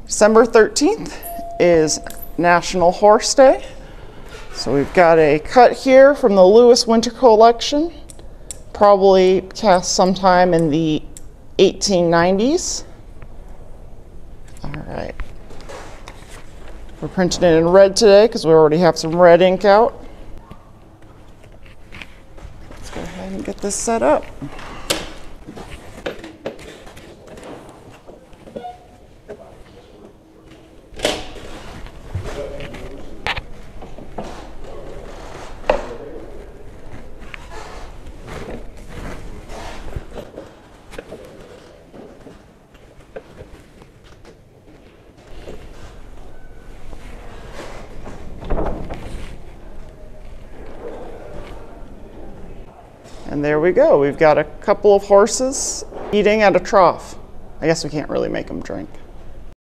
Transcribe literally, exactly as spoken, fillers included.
December thirteenth is National Horse Day. So we've got a cut here from the Lewis Winter collection, probably cast sometime in the eighteen nineties. All right. We're printing it in red today because we already have some red ink out. Let's go ahead and get this set up. And there we go. We've got a couple of horses eating at a trough. I guess we can't really make them drink.